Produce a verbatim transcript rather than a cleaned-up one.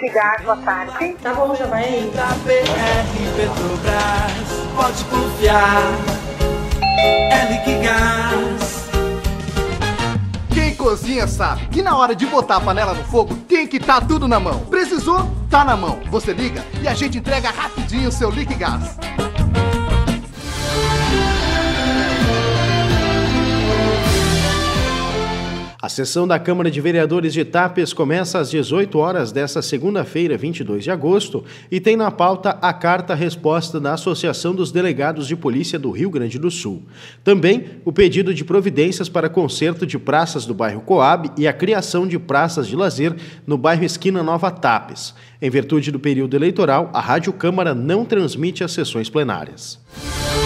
Gás, boa tarde. Tá bom, já vai aí. Da B R Petrobras, pode confiar, é Liquigás. Quem cozinha sabe que na hora de botar a panela no fogo tem que estar tudo na mão. Precisou? Tá na mão. Você liga e a gente entrega rapidinho o seu Liquigás. A sessão da Câmara de Vereadores de Tapes começa às dezoito horas desta segunda-feira, vinte e dois de agosto, e tem na pauta a carta-resposta da Associação dos Delegados de Polícia do Rio Grande do Sul. Também o pedido de providências para conserto de praças do bairro Coab e a criação de praças de lazer no bairro Esquina Nova Tapes. Em virtude do período eleitoral, a Rádio Câmara não transmite as sessões plenárias.